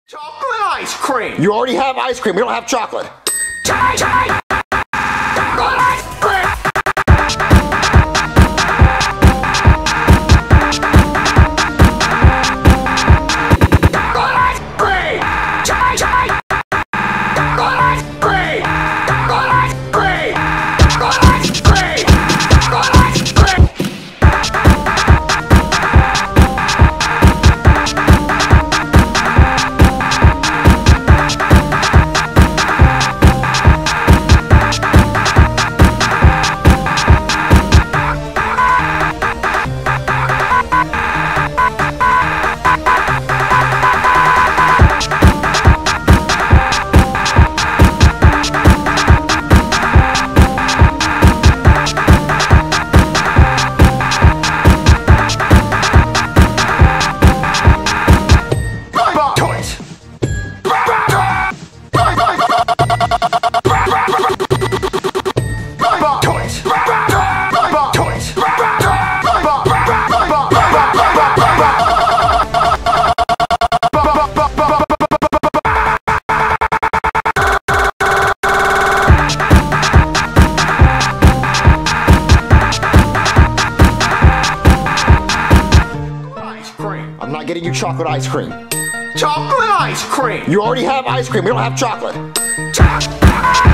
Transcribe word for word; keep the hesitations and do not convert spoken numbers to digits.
Chocolate ice cream! You already have ice cream. We don't have chocolate. Chai, chai. Chocolate ice cream! Chocolate ice cream! Chai, chai. Chocolate ice cream! Chocolate ice cream! Chocolate ice cream! Chocolate ice cream! I'm not getting you chocolate ice cream. Chocolate ice cream! You already have ice cream. We don't have chocolate. Chocolate!